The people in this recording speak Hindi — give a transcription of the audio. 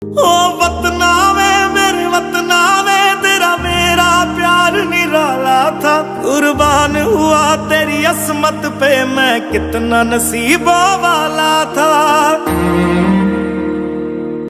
ओ वतना में मेरे वतना में तेरा मेरा प्यार निराला था। कुर्बान हुआ तेरी असमत पे मैं कितना नसीबों वाला था।